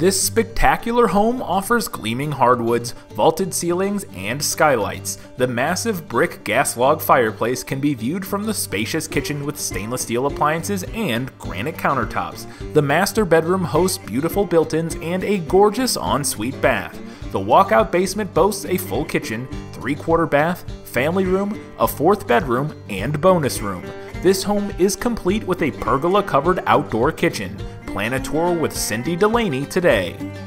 This spectacular home offers gleaming hardwoods, vaulted ceilings, and skylights. The massive brick gas log fireplace can be viewed from the spacious kitchen with stainless steel appliances and granite countertops. The master bedroom hosts beautiful built-ins and a gorgeous ensuite bath. The walkout basement boasts a full kitchen, 3/4 bath, family room, a 4th bedroom, and bonus room. This home is complete with a pergola-covered outdoor kitchen. Plan a tour with Cindy Delaney today.